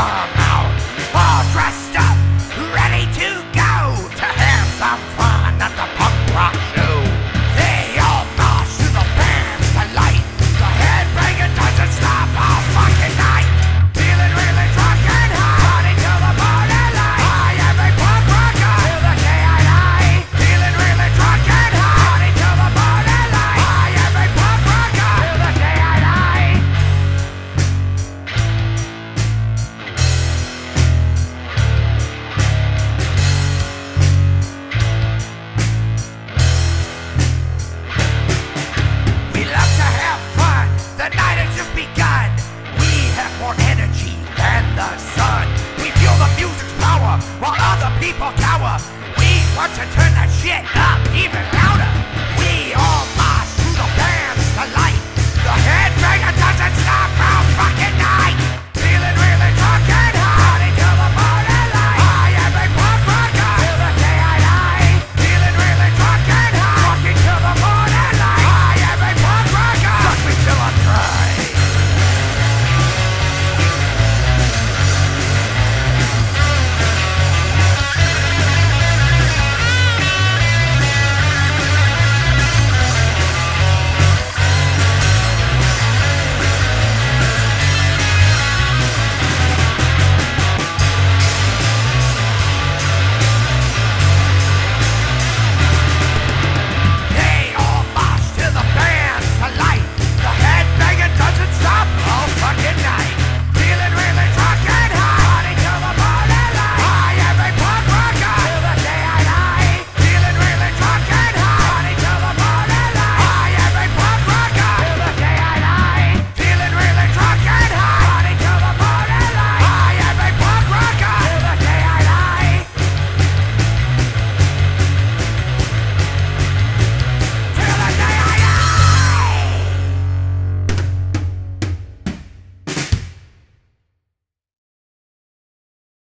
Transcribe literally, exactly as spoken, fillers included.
come out, all dressed up, ready to go to have some fun at the punk rock show. They all march to the band's delight. The headbanger doesn't stop all fucking night. Feeling really drunk and high, party till the morning light. High every punk rocker till the day I die. Feeling really drunk and high, party till the morning light. High every punk rocker till the day I die. We love to have fun, the night has just begun. We have more energy than the sun. We feel the music's power while other people cower. We want to turn that shit up even louder. We all march through the band's delight. The headbanger doesn't stop all fucking night.